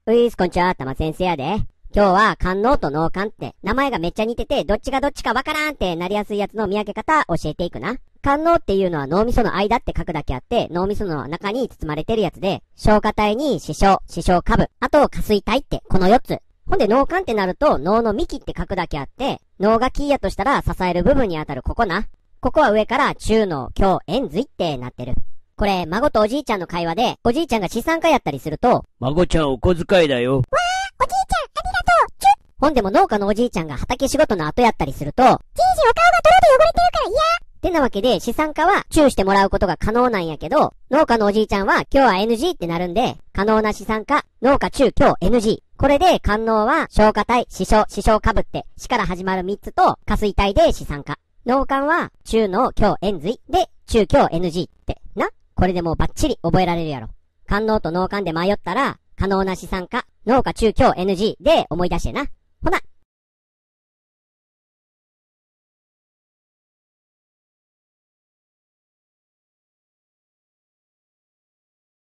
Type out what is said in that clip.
こんにちは、たま先生やで。今日は、官能と脳幹って名前がめっちゃ似てて、どっちがどっちかわからんってなりやすいやつの見分け方教えていくな。官能っていうのは脳みその間って書くだけあって、脳みその中に包まれてるやつで、消化体に視床下部、あと下垂体ってこの4つ。ほんで脳幹ってなると脳の幹って書くだけあって、脳がキーやとしたら支える部分にあたるここな。ここは上から中脳、胸、円髄ってなってる。これ、孫とおじいちゃんの会話で、おじいちゃんが資産家やったりすると、 孫ちゃんお小遣いだよ。 おじいちゃん、ありがとう、チュッ。ほんでも農家のおじいちゃんが畑仕事の後やったりすると、じいじお顔が泥で汚れてるから嫌ってなわけで、資産家はチューしてもらうことが可能なんやけど、農家のおじいちゃんは今日は NG ってなるんで、可能な資産家、農家中今日 NG。これで、官能は消化体、視床下部って、死から始まる3つと、下垂体で資産家。脳幹は中脳今日円髄で、中今日 NG って、な。これでもうバッチリ覚えられるやろ。官能と脳幹で迷ったら、可能な資産家、脳か中強 NG で思い出してな。ほな、